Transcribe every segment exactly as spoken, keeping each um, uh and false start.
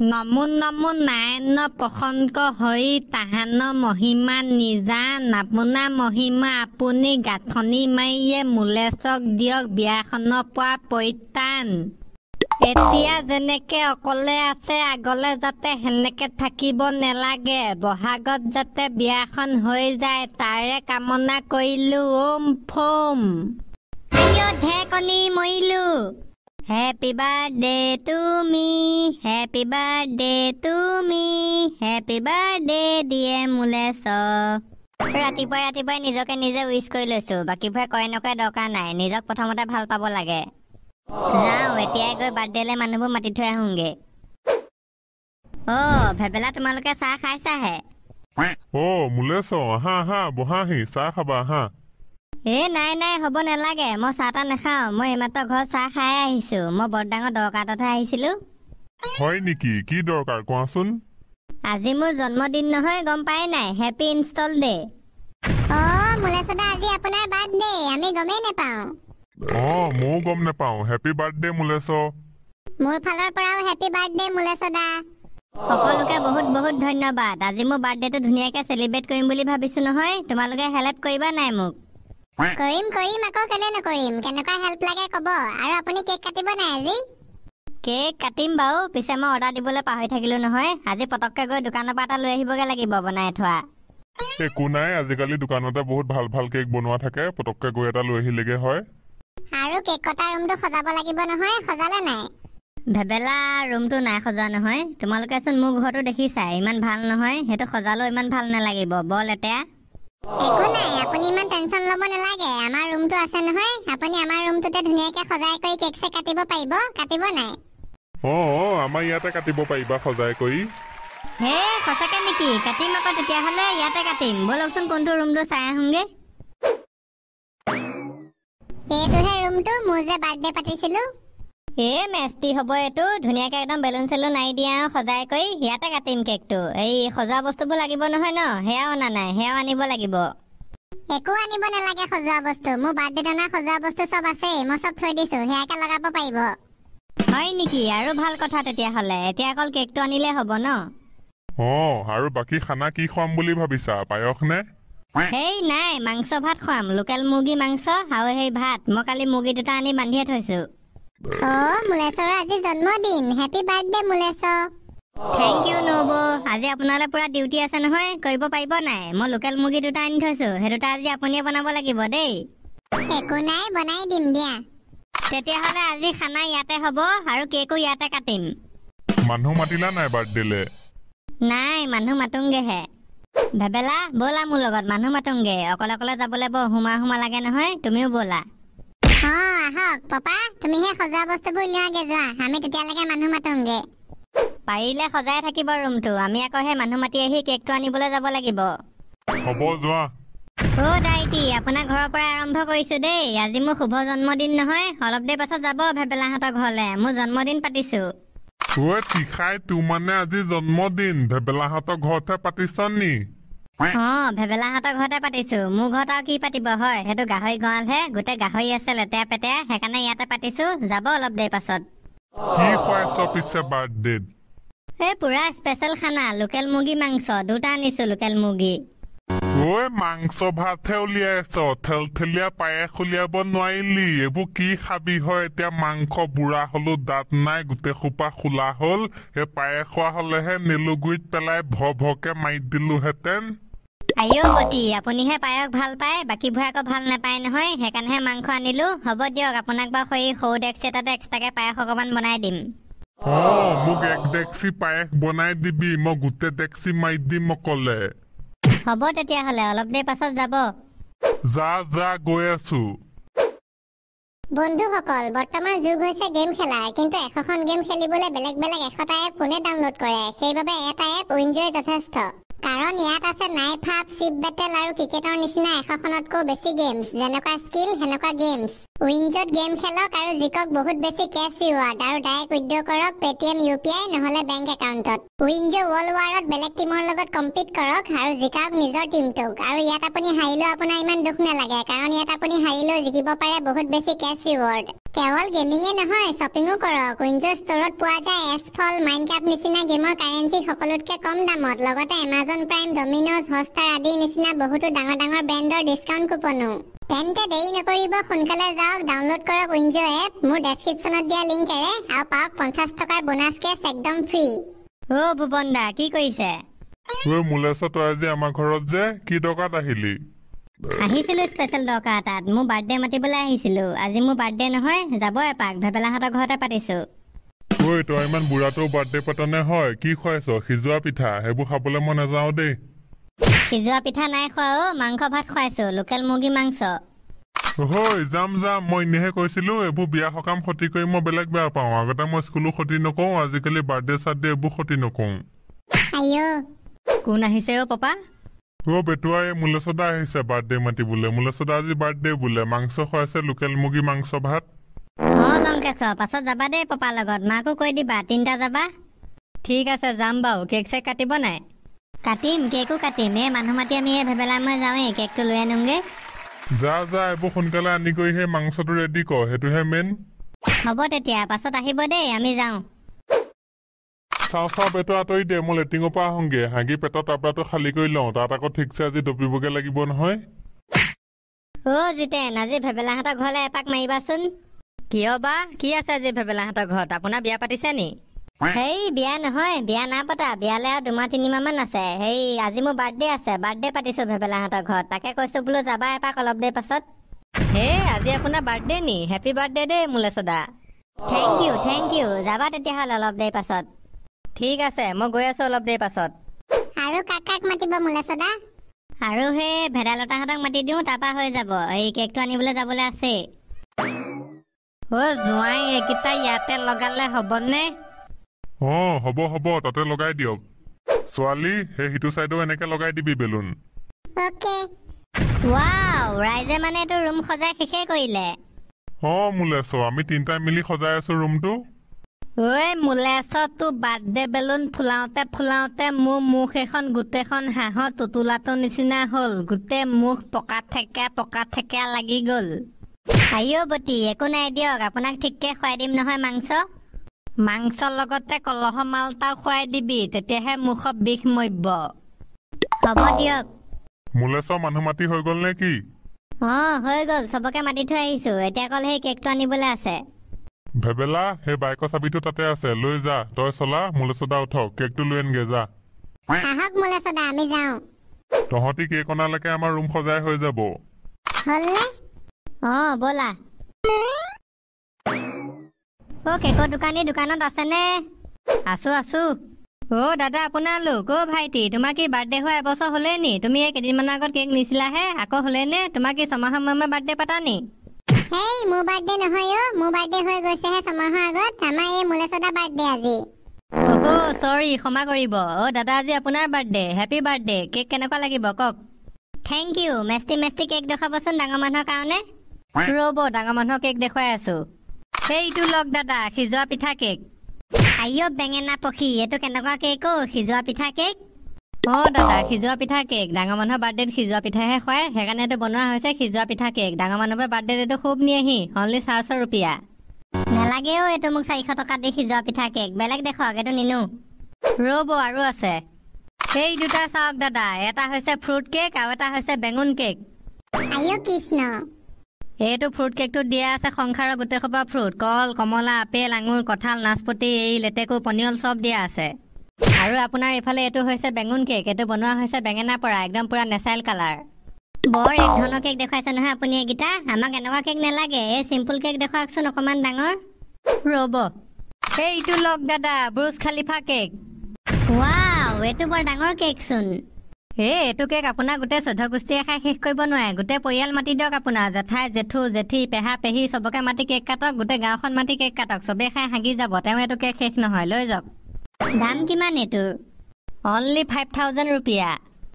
নমো নমো নাৰায়ণ প্ৰসন্ন হৈ তাহান মহিমা নিজা নাপোনা মহিমা আপুনি গাঁথনি মাৰিয়ে মোলেচক দিয়ক বিয়াখন পোৱা পৰিত্ৰাণ এতিয়া যেনেকে অকলে আছে আগলে যাতে সেনেকে থাকিব নেলাগে বহাগত যাতে বিয়াখন হৈ যায় তাৰে কামনা কৰিলো ওম ফোম আইও ঢেকনি মৰিলো Happy birthday to me, happy birthday to me, happy birthday dear Muleso. ৰাতিপুৱা ৰাতিপুৱাই নিজকে নিজে উইশ কৰি লৈছো বাকীবোৰে কয় নকয় দৰকাৰ নাই নিজক প্ৰথমতে ভাল পাব লাগে যাওঁ এতিয়াই গৈ বাৰ্থডেলে মানুহবোৰ মাতি থৈ আহোঁগে অ ভেবেলা তোমালোকে চাহ খাইছাহে অ মুলেছো আহা আহা বহাহি চাহ খাবা আহা এ নাই নাই হ'ব নালাগে মই চাহ তা নাখাওঁ মই এইমাত্ৰ ঘৰত চাহ খাই আহিছো মই বৰ ডাঙৰ দৰকাৰ এটাতহে আহিছিলো হয় নেকি কি দৰকাৰ কোৱাচোন আজি মোৰ জন্মদিন নহয় গম পাই নাই হেপী ইনষ্টল ডে অ মুলেছদা আজি আপোনাৰ বাৰ্থডে আমি গমেই নাপাওঁ অ মও গম নাপাওঁ হেপী বাৰ্থডে মুলেছো মোৰ ফালৰ পৰাও হেপী বাৰ্থডে মুলেছদা সকলোকে বহুত বহুত ধন্যবাদ আজি মোৰ বাৰ্থডেটো ধুনীয়াকৈ সেলিব্ৰেট কৰিম বুলি ভাবিছো নহয় তোমালোকে হেল্প কৰিবা নাই মোক কৰিম কৰিম আকৌ কেলে নকৰিম কেনেকুৱা হেল্প লাগে কব আৰু আপুনি কেক কাটিব নাই আজি কেক কাটিম বাৰু পিছে মই অৰ্ডাৰ দিবলৈ পাহৰি থাকিলো নহয় আজি পটককে গৈ দোকানৰ পৰা এটা লৈ আহিবগে লাগিব বনাই থোৱা একো নাই আজিকালি দোকানতে বহুত ভাল ভাল কেক বনোৱা থাকে পটককে গৈ এটা লৈ আহিলেগে হয় আৰু কেক কটা ৰুমটো সজাব লাগিব নহয় সজালে নাই ভেবেলা ৰুমটো নাই সজোৱা নহয় তোমালোকেচোন মোৰ ঘৰটো দেখিছা ইমান ভাল নহয় সেইটো সজালেও ইমান ভাল নালাগিব বৰ লেতেৰা একো নাই আপুনি ইমান টেনচন ল'ব নালাগে আমাৰ ৰুমটো আছে নহয় আপুনি আমাৰ ৰুমটোতে ধুনীয়াকৈ সজাই কৰি কেক চেক কাটিব পাৰিব কাটিব নাই অ অ আমাৰ ইয়াতে কাটিব পাৰিবা সজাই কৰি হে সঁচাকে নেকি কাটিম আকৌ তেতিয়াহ'লে ইয়াতে কাটিম বলকচোন কোনটো ৰুমটো চাই আহোঁগে এইটোহে ৰুমটো মোৰ যে বাৰ্থডে পাতিছিলো এ মেষ্টি হ'ব এইটো ধুনীয়াকৈ একদম বেলুন চেলুন আৰি দিয়া সজাই কৰি ইয়াতে কাটিম কেকটো এই সজোৱা বস্তুবোৰ লাগিব নহয় ন সেয়াও অনা নাই সেয়াও আনিব লাগিব একো আনিব নালাগে সজোৱা বস্তু মোৰ বাৰ্থডে দিনা সজোৱা বস্তু চব আছে মই চব থৈ দিছো সেয়াকে লগাব পাৰিব হয় নেকি আৰু ভাল কথা তেতিয়াহ'লে এতিয়া অকল কেকটো আনিলে হ'ব ন অ আৰু বাকী খানা কি খুৱাম বুলি ভাবিছা পায়স নে হেই নাই মাংস ভাত খুৱাম লোকেল মুৰ্গী মাংস আৰু সেই ভাত মই কালি মুৰ্গী দুটা আনি বান্ধিয়ে থৈছো অ মুলেছৰ আজি জন্মদিন হেপী বাৰ্থডে মুলেছ থেংক ইউ নব আজি আপোনালে পুৰা ডিউটি আছে নহয় কৰিব পাৰিব নাই মই লোকেল মুৰ্গী দুটা আনি থৈছো সেই দুটা আজি আপুনিয়ে বনাব লাগিব দেই একো নাই বনাই দিম দিয়া তেতিয়াহ'লে আজি খানা ইয়াতে হ'ব আৰু কেকো ইয়াতে কাটিম মানুহ মাতিলা নাই বাৰ্থডেলে নাই মানুহ মাতুংগেহে ভেবেলা ব'লা মোৰ লগত মানুহ মাতুংগে অকলে অকলে যাবলৈ বৰ হুমা হুমা লাগে নহয় তুমিও ব'লা অ আহক পাপা তুমিহে সজোৱা বস্তুবোৰ লিয়াগে যোৱা আমি তেতিয়ালৈকে মানুহ মাতুংগে পাৰিলে সজাই থাকিব ৰুমটো আমি আকৌ সেই মানুহ মাতি আহি কেকটো আনিবলৈ যাব লাগিব হ'ব যোৱা অ দাইটি আপোনাৰ ঘৰৰ পৰা আৰম্ভ কৰিছো দেই আজি মোৰ শুভ জন্মদিন নহয় অলপ দেৰি পাছত যাব ভেবেলাহঁতৰ ঘৰলে মোৰ জন্মদিন পাতিছো ঐ তিখাই তোৰ মানে আজি জন্মদিন ভেবেলাহঁতৰ ঘৰতহে পাতিছ নি অ ভেবেলাহঁতৰ ঘৰতে পাতিছো মোৰ ঘৰত আৰু কি পাতিব হয় সেইটো গাহৰি গঁৰালহে গোটেই গাহৰি আছে লেতেৰা পেতেৰা সেইকাৰণে ইয়াতে পাতিছো যাব অলপ দেৰি পাছত কি খুৱাইছ পিছে বাৰ্থডেত এই পুৰা স্পেচিয়েল খানা লোকেল মুৰ্গী মাংস দুটা আনিছো লোকেল মুৰ্গী ঐ মাংস ভাতহে উলিয়াইছ থেলথেলীয়া পায়স উলিয়াব নোৱাৰিলি এইবোৰ কি খাবি হয় এতিয়া মাংস বুঢ়া হলো দাঁত নাই গোটেই সোপা খোলা হল এই পায়স খোৱা হলেহে নেলুগুৰিত পেলাই ভ ভকে মাৰি দিলোহেঁতেন আইও গতি আপুনিহে পায়স ভাল পায় বাকীবোৰে আকৌ ভাল নাপায় নহয় সেইকাৰণেহে মাংস আনিলো হ'ব দিয়ক আপোনাক বাৰু সেই সৰু ডেক্সি এটাতে এক্সট্ৰাকে পায়স অকণমান বনাই দিম অ মোক এক ডেক্সি পায়স বনাই দিবি মই গোটেই ডেক্সি মাৰি দিম অকলে হ'ব তেতিয়াহ'লে অলপ দেৰি পাছত যাব যা যা গৈ আছো বন্ধুসকল বৰ্তমান যুগ হৈছে গেম খেলাৰ কিন্তু এশখন গেম খেলিবলৈ বেলেগ বেলেগ এশটা এপ কোনে ডাউনলোড কৰে সেইবাবে এটা এপ উইনজয় যথেষ্ট কাৰণ ইয়াত আছে নাইফ আপ চিপ বেটেল আৰু ক্ৰিকেটৰ নিচিনা এশখনতকৈ বেছি গেমছ যেনেকুৱা স্কিল সেনেকুৱা গেমছ উইনজত গেম খেলক আৰু জিকক বহুত বেছি কেছ ৰিৱাৰ্ড আৰু ডাইৰেক্ট উইথড্ৰ কৰক পেটিএম ইউপিআই নহলে বেংক একাউণ্টত উইনজ ৱৰ্ল্ড ৱাৰত বেলেগ টিমৰ লগত কম্পিট কৰক আৰু জিকাওক নিজৰ টিমটোক আৰু ইয়াত আপুনি হাৰিলেও আপোনাৰ ইমান দুখ নালাগে কাৰণ ইয়াত আপুনি হাৰিলেও জিকিব পাৰে বহুত বেছি কেছ ৰিৱাৰ্ড কেৱল গেমিঙে নহয় শ্বপিঙো কৰক উইনজৰ ষ্টৰত পোৱা যায় এছফল মাইনক্ৰাফ্ট নিচিনা গেমৰ কাৰেঞ্চি সকলোতকৈ কম দামত লগতে এমাজন প্ৰাইম ডমিন'জ হটষ্টাৰ আদিৰ নিচিনা বহুতো ডাঙৰ ডাঙৰ ব্ৰেণ্ডৰ ডিছকাউণ্ট কুপনো তেন্তে দেৰি নকৰিব সোনকালে যাওক ডাউনলোড কৰক উইনজ এপ মোৰ ডেছক্ৰিপশ্যনত দিয়া লিংকেৰে আৰু পাওক পঞ্চাছ টকাৰ বোনাছ কেছ একদম ফ্ৰী অ ভুবন দা কি কৰিছে ঐ মুলেশ তই আজি আমাৰ ঘৰত যে কি দৰকাৰত আহিলি আহিছিলো স্পেচিয়েল দৰকাৰ এটাত মোৰ বাৰ্থডে মাতিবলৈ আহিছিলো আজি মোৰ বাৰ্থডে নহয় যাব এপাক ভেবেলাহঁতৰ ঘৰতে পাতিছো ঐ তই ইমান বুঢ়াটো বাৰ্থডে পাতনে হয় কি খুৱাইছ সিজোৱা পিঠা সেইবোৰ খাবলৈ মই নাযাওঁ দেই সিজোৱা পিঠা নাই খোৱা অ মাংস ভাত খুৱাইছো লোকেল মুৰ্গী মাংস হয় যাম যাম মই এনেহে কৈছিলো এইবোৰ বিয়া সকাম ক্ষতি কৰি মই বেলেগ বেয়া পাওঁ আগতে মই স্কুলো ক্ষতি নকৰোঁ আজিকালি বাৰ্থডে চাৰ্থডে এইবোৰ ক্ষতি নকৰোঁ আইও কোন আহিছে অ পাপা অ বেটুৱা এই মুলেশদা আহিছে বাৰ্থডে মাতিবলৈ মুলেশদা আজি বাৰ্থডে বোলে মাংস খুৱাইছে লোকেল মুৰ্গী মাংস ভাত অ লংকেশ পাছত যাবা দেই পাপাৰ লগত মাকো কৈ দিবা তিনিটা যাবা ঠিক আছে যাম বাৰু কেক চেক কাটিব নাই কাটিম কেকো কাটিম এই মানুহ মাতি আমি এই ভেবেলা মই যাওঁৱেই কেকটো লৈ আনোগে যা যা এইবোৰ সোনকালে আনি কৰি সেই মাংসটো ৰেডি কৰ সেইটোহে মেইন হ'ব তেতিয়া পাছত আহিব দেই আমি যাওঁ চাওঁ চাওঁ পেটৰ আঁতৰি দে মই লেট্ৰিঙৰ পৰা আহোঁগে হাগি পেটৰ টাবলাটো খালী কৰি লওঁ তাত আকৌ ঠিকছে আজি ডপিবগে লাগিব নহয় অ জিতেন আজি ভেবেলাহঁতৰ ঘৰলৈ এপাক মাৰিবাচোন কিয় বা কি আছে আজি ভেবেলাহঁতৰ ঘৰত আপোনাৰ বিয়া পাতিছে নি হেই বিয়া নহয় বিয়া নাই পতা বিয়ালে আৰু দুমাহ তিনিমাহ মান আছে হেই আজি মোৰ বাৰ্থডে আছে বাৰ্থডে পাতিছো ভেবেলাহঁতৰ ঘৰত তাকে কৈছো বোলো যাবা এপাক অলপ দেৰি পাছত হে আজি আপোনাৰ বাৰ্থডে নি হেপী বাৰ্থডে দেই মুলেশদা থেংক ইউ থেংক ইউ যাবা তেতিয়াহ'লে অলপ দেৰি পাছত ঠিক আছে মই গৈ আছো অলপ দেৰি পাছত আৰু কাক কাক মাতিব মুলেশদা আৰু সেই ভেদাইলতাহঁতক মাতি দিওঁ তাৰপা হৈ যাব এই কেকটো আনিবলৈ যাবলৈ আছে অ জোঁৱাই এইকেইটা ইয়াতে লগালে হ'বনে অ হ'ব হ'ব তাতে লগাই দিয়ক ছোৱালী সেই সিটো চাইডো এনেকে লগাই দিবি বেলুন ওকে ৱাও ৰাইজে মানে এইটো ৰুম সজাই শেষে কৰিলে অ মুলেশ আমি তিনিটাই মিলি সজাই আছো ৰুমটো ঐ মুলেশ তো বাৰ্থডে বেলুন ফুলাওঁতে ফুলাওঁতে মোৰ মুখ এখন গোটেইখন হাঁহৰ টুটুলাটোৰ নিচিনা হ'ল গোটেই মুখ পকা থেকা পকা থেকা লাগি গ'ল আইঅ বটি একো নাই দিয়ক আপোনাক ঠিককে খুৱাই দিম নহয় মাংস মাংসৰ লগতে কলহ মালটাও খুৱাই দিবি তেতিয়াহে মুখত বিষ মৰিব হ'ব দিয়ক মুলেশৰ মানুহ মাতি হৈ গ'ল নে কি অ হৈ গ'ল চবকে মাতি থৈ আহিছো এতিয়া অকল সেই কেকটো আনিবলৈ আছে ভেবেলা সেই বাইকৰ চাবিটো তাতে আছে লৈ যা তই চলা মুলেশদা উঠক কেকটো লৈ আনগে যা আহক মুলেশদা আমি যাওঁ তহঁতি কেক অনালৈকে আমাৰ ৰুম সজাই হৈ যাব হ'লনে অ ব'লা অ কেকৰ দোকানী দোকানত আছেনে আছো আছো অ দাদা আপোনালোক অ ভাইটি তোমাৰ কি বাৰ্থডে হোৱা এবছৰ হ'লে নি তুমি এই কেইদিনমানৰ আগত কেক নিছিলাহে আকৌ হ'লে নে তোমাৰ কি ছমাহৰ মূৰে বাৰ্থডে পাতা নি হেই মোৰ বাৰ্থডে নহয় অ মোৰ বাৰ্থডে হৈ গৈছেহে ছমাহৰ আগত আমাৰ এই মুলেশদা বাৰ্থডে আজি অ চৰি ক্ষমা কৰিব অ দাদা আজি আপোনাৰ বাৰ্থডে হেপী বাৰ্থডে কেক কেনেকুৱা লাগিব কওক থেংক ইউ মেষ্টি মেষ্টি কেক দেখাবচোন ডাঙৰ মানুহৰ কাৰণে ৰ'ব ডাঙৰ মানুহৰ কেক দেখুৱাই আছো সেইটো লগ দাদা সিজোৱা পিঠা কেক আইঅ বেঙেনা পখী এইটো কেনেকুৱা কেক অ সিজোৱা পিঠা কেক অ দাদা সিজোৱা পিঠা কেক ডাঙৰ মানুহৰ বাৰ্থডেত সিজোৱা পিঠাহে খুৱায় সেইকাৰণে এইটো বনোৱা হৈছে সিজোৱা পিঠা কেক ডাঙৰ মানুহৰ বাৰ্থডেত এইটো খুব নিয়েহি অনলি চাৰিশ ৰুপিয়া নালাগেও এইটো মোক চাৰিশ টকা দি সিজোৱা পিঠা কেক বেলেগ দেখক এইটো নিনো ৰ'ব আৰু আছে সেই দুটা চাওক দাদা এটা হৈছে ফ্ৰুট কেক আৰু এটা হৈছে বেঙুন কেক আইঅ কৃষ্ণ এইটো ফ্ৰুট কেকটো দিয়া আছে সংসাৰৰ গোটেই সোপা ফ্ৰুট কল কমলা আপেল আঙুৰ কঁঠাল নাচপতি এই লেটেকু পনিয়ল চব দিয়া আছে আৰু আপোনাৰ এইফালে এইটো হৈছে বেঙুন কেক এইটো বনোৱা হৈছে বেঙেনাৰ পৰা একদম পুৰা নেচাৰেল কালাৰ বৰ এক ধৰণৰ কেক দেখুৱাইছে নহয় আপুনি এইকেইটা আমাক এনেকুৱা কেক নালাগে এই চিম্পুল কেক দেখুৱাওকচোন অকণমান ডাঙৰ ৰ'ব এইটো লওক দাদা ব্ৰুজ খালিফা কেক ৱাও এইটো বৰ ডাঙৰ কেকচোন এই এইটো কেক আপোনাৰ গোটেই চৈধ্য গোষ্ঠীয়ে খাই শেষ কৰিব নোৱাৰে গোটেই পৰিয়াল মাতি দিয়ক আপোনাৰ জেঠাই জেঠু জেঠি পেহা পেহী চবকে মাতি কেক কাটক গোটেই গাঁওখন মাতি কেক কাটক চবেই খাই হাগি যাব তেওঁ এইটো কেক শেষ নহয় লৈ যাওক দাম কিমান এইটোৰ অনলি ফাইভ থাউজেণ্ড ৰুপিয়া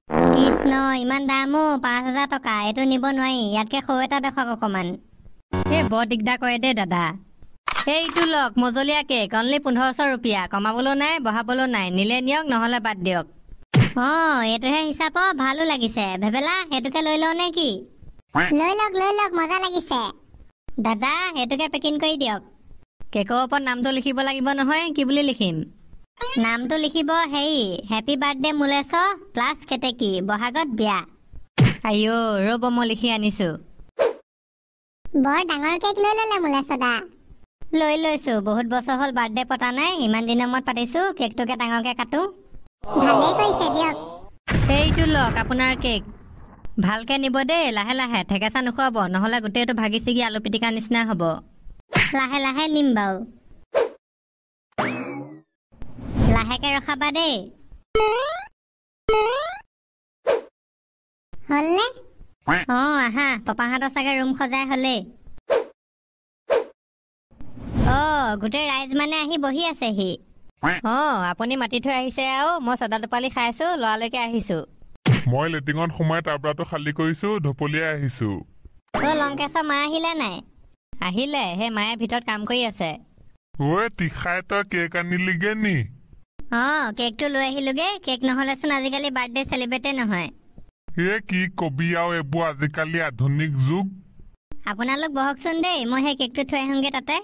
কৃষ্ণ ইমান দাম অ পাঁচ হাজাৰ টকা এইটো নিব নোৱাৰি ইয়াতকে সৰু এটা দেখক অকণমান হে বৰ দিগদাৰ কৰে দে দাদা এইটো লক মজলীয়া কেক অনলি পোন্ধৰশ रुपया কমাবলৈ নাই বহাবলৈ নাই নিলে নিয়ক নহলে বাদ দিয়ক অ এটোহে হিচাপ ভালো লাগিছে ভেবেলা এটোকে লৈ লও নে কি লৈ লওক লৈ লওক মজা লাগিছে দাদা এটোকে পেকিং কৰি দিয়ক কেকৰ ওপৰত নামটো লিখিব লাগিব নহয় কি বুলি লিখিম নামটো লিখিব হেই হ্যাপি বাৰ্থডে মুলেছ প্লাস কেতেকি বহাগত বিয়া আইও ৰব মই লিখি আনিছো বৰ ডাঙৰ কেক লৈ ললে মুলেছ দা লৈ লৈছো বহুত বছৰ হল বাৰ্থডে পতা নাই ইমান দিনৰ মত পাতিছো কেকটোকে ডাঙৰকে কাটো ভালেই কৈছে দিয়ক এইটো লক আপোনাৰ কেক ভালকে নিব দে লাহে লাহে ঠেকেচা নুখুৱাব নহলে গোটেইটো ভাগি ছিগি আলু পিটিকা নিচিনা হ'ব লাহে লাহে নিম বাও লাহেকে ৰখাবা দে হলনে অ আহা পাপাহঁতৰ চাগে ৰুম সজাই হলে অ গোটেই ৰাইজ মানে আহি বহি আছে হি অ আপুনি মাতি থৈ আহিছে আৰু মই সদা টোপালি খাইছো লৰালৈকে আহিছো মই লেটিঙত সোমাই টাবৰাটো খালী কৰিছো ঢপলিয়াই আহিছো অ লংকেশ্বৰ মা আহিলে নাই আহিলে হে মায়ে ভিতৰত কাম কৰি আছে ঐ তিখাই তই কেক আনিলিগে নি অ কেকটো লৈ আহিলোগে কেক নহলেচোন আজিকালি বাৰ্থডে চেলিব্ৰেটে নহয় এ কি কবি আৰু এইবোৰ আজিকালি আধুনিক যুগ আপোনালোক বহকচোন দেই মই সেই কেকটো থৈ আহোঁগে তাতে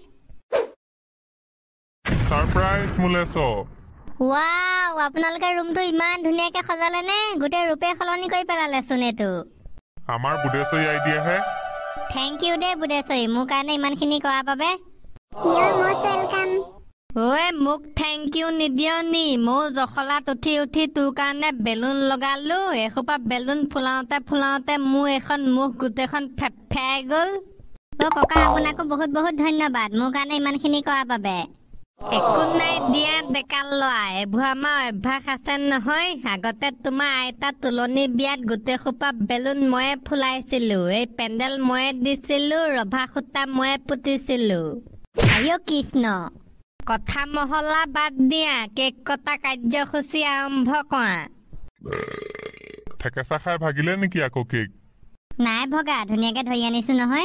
সাৰপ্ৰাইজ মুলেছ ওয়াও আপোনালোকে ৰুমটো ইমান ধুনীয়াকে সজালে নে গোটেই ৰূপে সলনি কৰি পেলালে চোন এটো আমাৰ বুদেশ্বৰী আইডিয়াহে থ্যাংক ইউ দে বুদেশ্বৰী মোৰ কাৰণে ইমানখিনি কৰাৰ বাবে ইউ আৰ মোষ্ট ওয়েলকাম ওই মোক থ্যাংক ইউ নিদিও নি মই জখলাত উঠি উঠি তোৰ কাৰণে বেলুন লগালো এখোপা বেলুন ফুলাওতে ফুলাওতে মোৰ এখন মুখ গোটেইখন ফেফাই গল অ ককা আপোনাকো বহুত বহুত ধন্যবাদ মোৰ কাৰণে ইমানখিনি কৰাৰ বাবে একো নাই দিয়া ডেকা লৰা এইবোৰ আমাৰ অভ্যাস আছে নহয় আগতে তোমাৰ আইতা তুলনি বিয়াত গোটেই সোপা বেলুন ময়ে ফুলাইছিলো এই পেণ্ডেল ময়ে দিছিলো ৰভা সূতা ময়ে পুতিছিলো আইও কৃষ্ণ কথা মহলা বাদ দিয়া কেক কটা কাৰ্যসূচী আৰম্ভ কৰা ঠেকেচা খাই ভাগিলে নেকি আকৌ কেক নাই ভগা ধুনীয়াকে ধৰি আনিছো নহয়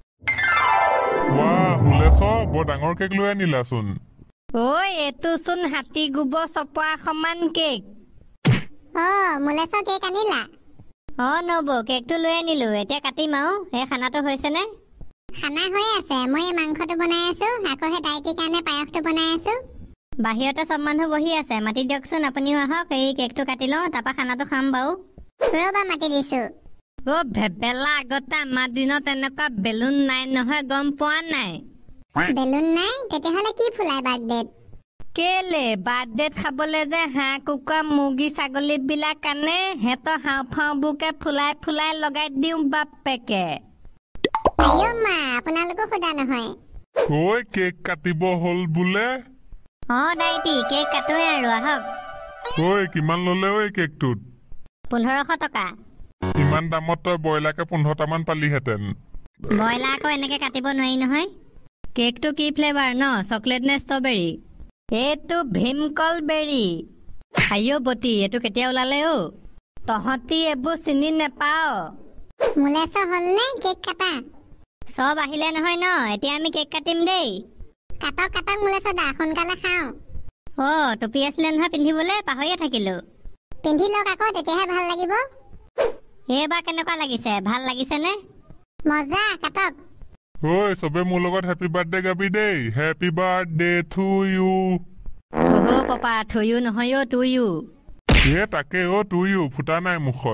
ৱাহ মুলেছ বৰ ডাঙৰ কেক লৈ আনিলাচোন ঐ এইটো চোন হাতী গোবৰ চপোৱা সমান কেক অ মুলেছ কেক আনিলা অ নবৌ কেকটো লৈ আনিলো এতিয়া কাটিম আৰু এই খানাটো হৈছে নে খানা হৈ আছে মই মাংসটো বনাই আছো আকৌ হে ডাইটিৰ কাৰণে পায়সটো বনাই আছো বাহিৰতে সব মানুহ বহি আছে মাতি দিয়কচোন আপুনিও আহক এই কেকটো কাটি লওঁ তাৰপা খানাটো খাম বাৰু ৰবা মাতি দিছো অ ভেবেলা আগতে আমাৰ দিনত এনেকুৱা বেলুন নাই নহয় গম পোৱা নাই বেলুন নাই তেতিয়াহলে কি ফুলাই বাৰ্থডেত কেলে বাৰ্থডেত খাবলৈ যে হাঁহ কুকুৰা মুৰ্গী ছাগলী বিলাক আনে হেতৰ হাওঁফাওঁবোৰকে ফুলাই ফুলাই লগাই দিওঁ বাপেকে আইও মা আপোনালোকো খুদা নহয় ঐ কেক কাটিব হল বোলে অ ডাইটি কেক কাটোৱে আৰু আহক ঐ কিমান ললে ঐ কেকটোত পোন্ধৰশ টকা ইমান দামত তই বইলাকে পোন্ধৰটামান পালিহেঁতেন বইলাৰ আকৌ এনেকে কাটিব নোৱাৰি নহয় কেকটো কি ফ্লেভাৰ ন চকলেট নে ষ্ট্ৰবেৰী এইটো ভীমকল বেৰী আইও বটি এইটো কেতিয়া ওলালে অ তহঁতি এইবোৰ চিনি নেপাও মুলেছ হলনে কেক কাটা সব আহিলে নহয় ন এতিয়া আমি কেক কাটিম দেই কাটক কাটক মুলেছ দা সোনকালে খাওঁ অ টুপি আছিলে নহয় পিন্ধিবলৈ পাহৰিয়ে থাকিলো পিন্ধি লওক আকৌ তেতিয়াহে ভাল লাগিব এইবাৰ কেনেকুৱা লাগিছে ভাল লাগিছে নে মজা কাটক ঐ সবে মোৰ লগত হেপী বাৰ্থডে গাবি দেই হেপী বাৰ্থডে টু ইউ ওহো পাপা থয়ো নহয় অ তুইও এ তাকে অ টু ইউ ফুটা নাই মুখত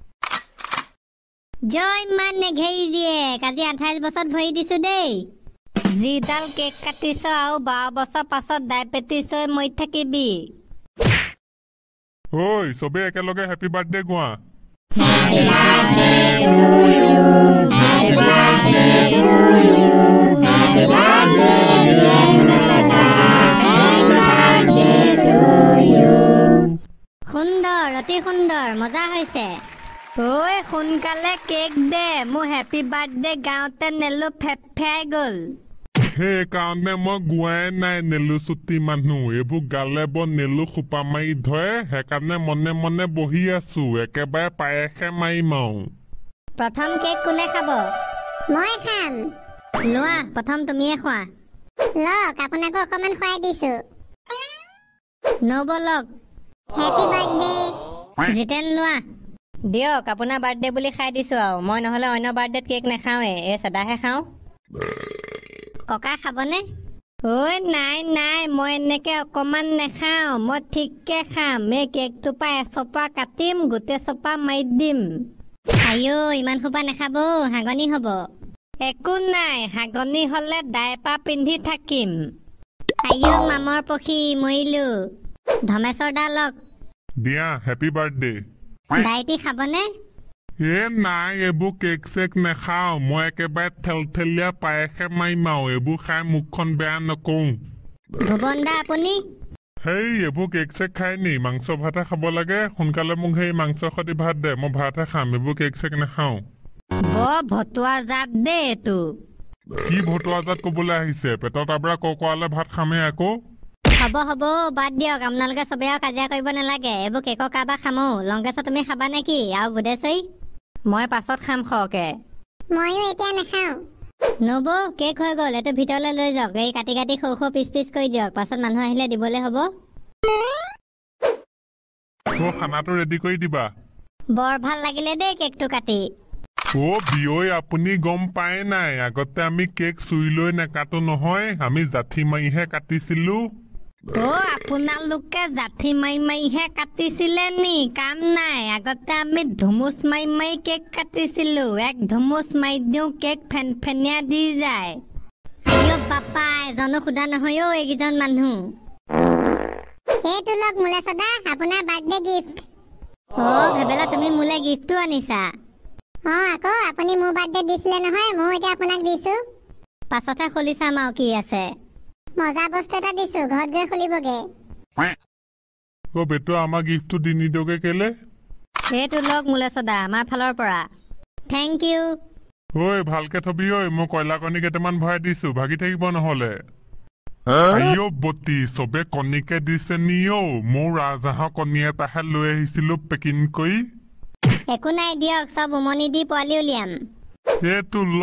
জয় মানে ঘেৰি দিয়ে কাজি আঠাইছ বছৰত ভৰি দিছো দেই যিডাল কেক কাটিছ আৰু বাৰ বছৰ পাছত ডায়েবেটিছ হৈ মৰি থাকিবি ঐ সবে একেলগে হেপী বাৰ্থডে গোৱা Happy birthday to you. Happy birthday to you. Happy birthday dear Mulasa. Happy birthday to you. সুন্দৰ অতি সুন্দৰ মজা হৈছে ঐ সোনকালে কেক দে মোৰ হেপী বাৰ্থডে গাওঁতে নেলো ফেফাই গল সেইকাৰণে মই গোৱাই নাই নেলু চুটি মানুহ এইবোৰ গালে বৰ নেলু খোপা মাৰি ধৰে সেইকাৰণে মনে মনে বহি আছো একেবাৰে পায়েসে মাৰিম আৰু প্ৰথম কেক কোনে খাব মই খাম লোৱা প্ৰথম তুমিয়ে খোৱা লওক আপোনাকো অকমান খুৱাই দিছো নবলক হেপী বাৰ্থডে জিতেন লোৱা দিয়ক আপোনাৰ বাৰ্থডে বুলি খাই দিছো আৰু মই নহলে অন্য বাৰ্থডেত কেক নাখাওৱে এই চাদাহে খাওঁ ককা খাবনে ঐ নাই নাই মই এনেকে অকমান নাখাওঁ মই ঠিককে খাম এই কেকটো পা এচপা কাটিম গোটেই চপা মাৰি দিম আইও ইমান সোপা নাখাব হাগনি হ'ব একো নাই হাগনি হলে ডাইপা পিন্ধি থাকিম আইও মামৰ পখী মৰিলো ধমেশ্বৰ দা লক দিয়া হেপী বাৰ্থডে ডাইটি খাবনে এ নাই এইবোৰ কেক চেক নাখাওঁ মই একেবাৰে থেলথেলীয়া পায়সে মাৰিম আৰু এইবোৰ খাই মুখখন বেয়া নকওঁ ভুৱন দা আপুনি হেই এইবোৰ কেক চেক খাই নি মাংস ভাতহে খাব লাগে সোনকালে মোক সেই মাংস সৈতে ভাত দে মই ভাতহে খাম এইবোৰ কেক চেক নাখাওঁ বৰ ভতুৱা জাত দে এইটো কি ভতুৱা জাত কবলৈ আহিছে পেটত আবৰা ককোৱালে ভাত খামেই আকৌ হ'ব হ'ব বাদ দিয়ক আপোনালোকে চবে আৰু কাজিয়া কৰিব নালাগে এইবোৰ কেকৰ কাবা খামো লংকেশ তুমি খাবা নেকি আৰু বুধেশ্বৰী মই পাছত খাম খৰকে ময়ো এতিয়া নাখাওঁ নব কেক হৈ গ'ল এইটো ভিতৰলৈ লৈ যাওক এই কাটি কাটি সৰু সৰু পিচ পিচ কৰি দিয়ক পাছত মানুহ আহিলে দিবলৈ হ'ব খানাটো ৰেডি কৰি দিবা বৰ ভাল লাগিলে দেই কেকটো কাটি অ বিয়ৈ আপুনি গম পায় নাই আগতে আমি কেক চুই লৈ নাকাটো নহয় আমি জাঠি মাৰিহে কাটিছিলো অ আপোনালোকে জাঠি মাৰি মাৰিহে কাটিছিলে নি কাম নাই আগতে আমি ধুমুচ মাৰি মাৰি কেক কাটিছিলো এক ধুমুচ মাৰি দিওঁ কেক ফেন ফেনিয়া দি যায় আইও বাপা এজনো সোধা নহয় অ এইকেইজন মানুহ এইটো লওক মোলে সদা আপোনাৰ বাৰ্থডে গিফ্ট অ ভেবেলা তুমি মোলে গিফ্টটো আনিছা অ আকৌ আপুনি মোৰ বাৰ্থডে দিছিলে নহয় মই এতিয়া আপোনাক দিছো পাছতহে খুলি চাম আৰু কি আছে মজা বস্তু এটা দিছো ঘৰত গৈ খুলিবগে অ বেটো আমাৰ গিফ্টটো দি নিদিওগে কেলে সেইটো লওক মোলে সদা আমাৰ ফালৰ পৰা থেংক ইউ ঐ ভালকে থবি ঐ মই কয়লা কণী কেইটামান ভৰাই দিছো ভাগি থাকিব নহলে আইও বতি চবে কণীকে দিছে নিও মোৰ ৰাজহাঁহৰ কণী এটাহে লৈ আহিছিলো পেকিং কৰি একো নাই দিয়ক চব উমনি দি পোৱালি উলিয়াম এইটো ল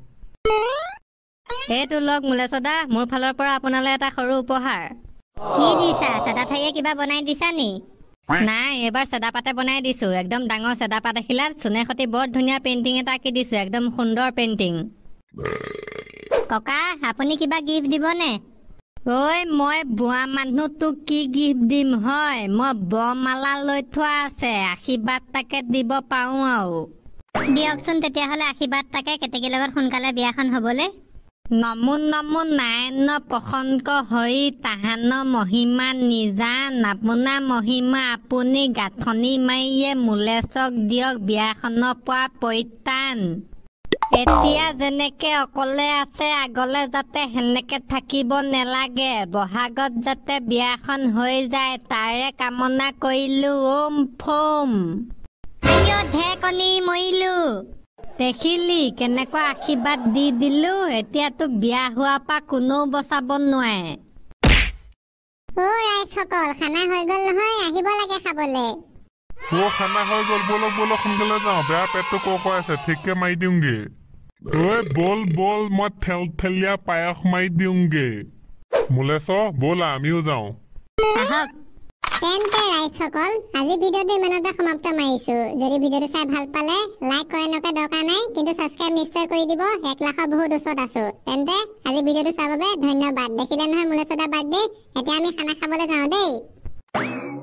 সেইটো লওক মোলে সদা মোৰ ফালৰ পৰা আপোনালৈ এটা সৰু উপহাৰ কি দিছা চেদা ঠাইয়ে কিবা বনাই দিছা নি নাই এবাৰ চেদা পাতে বনাই দিছো একদম ডাঙৰ চেদা পাত এখিলাত চুনে সতি বৰ ধুনীয়া পেইণ্টিং এটা আঁকি দিছো একদম সুন্দৰ পেইণ্টিং ককা আপুনি কিবা গিফ্ট দিবনে ঐ মই বুঢ়া মানুহ তোক কি গিফ্ট দিম হয় মই বৰমালা লৈ থোৱা আছে আশীৰ্বাদ তাকে দিব পাৰো আৰু দিয়কচোন তেতিয়াহ'লে আশীৰ্বাদ তাকে কেতেকীৰ লগত সোনকালে বিয়াখন হ'বলে নমো নমো নাৰায়ণ প্ৰসন্ন হৈ তাহান মহিমা নিজা নাপোনা মহিমা আপুনি গাঁথনি মাৰিয়ে মোলেচক দিয়ক বিয়াখনৰ পৰা পৰিত্ৰাণ এতিয়া যেনেকে অকলে আছে আগলে যাতে সেনেকে থাকিব নেলাগে বহাগত যাতে বিয়াখন হৈ যায় তাৰে কামনা কৰিলো ওম ফোম আইও ঢেকনি মৰিলো দেখিলি কেনেকুৱা আশীৰ্বাদ দি দিলো এতিয়াতো বিয়া হোৱাৰ পৰা কোনেও বচাব নোৱাৰে ও ৰাইজসকল খানা হৈ গ'ল নহয় আহিব লাগে খাবলে ও খানা হৈ গ'ল বলক বলক সোনকালে যাওঁ বেয়া পেটটো ককোৱাই আছে ঠিককে মাৰি দিওঁগে ঐ বল বল মই থেলথেলীয়া পায়স মাৰি দিওঁগে মোলেছ ব'লা আমিও যাওঁ আহক তেন্তে ৰাইজসকল আজি ভিডিঅ'টো ইমানতে সমাপ্ত মাৰিছো যদি ভিডিঅ'টো চাই ভাল পালে লাইক কৰা নকৰা দৰকাৰ নাই কিন্তু সাবস্ক্ৰাইব নিশ্চয় কৰি দিব এক লাখৰ বহুত ওচৰত আছো তেন্তে আজি ভিডিঅ'টো চাবৰ বাবে ধন্যবাদ দেখিলে নহয় মোলেছদা বাৰ্থডে এতিয়া আমি খানা খাবলৈ যাওঁ দেই